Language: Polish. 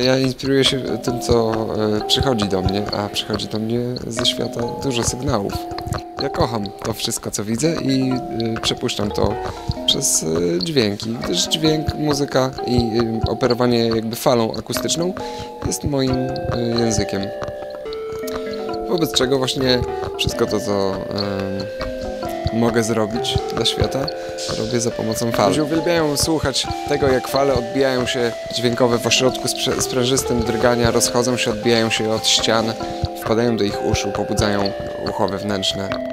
Ja inspiruję się tym, co przychodzi do mnie, a przychodzi do mnie ze świata dużo sygnałów. Ja kocham to wszystko, co widzę i przepuszczam to przez dźwięki, gdyż dźwięk, muzyka i operowanie jakby falą akustyczną jest moim językiem. Wobec czego właśnie wszystko to, co mogę zrobić dla świata, robię za pomocą fal. Ludzie uwielbiają słuchać tego, jak fale odbijają się dźwiękowe w ośrodku sprężystym drgania, rozchodzą się, odbijają się od ścian, wpadają do ich uszu, pobudzają ucho wewnętrzne.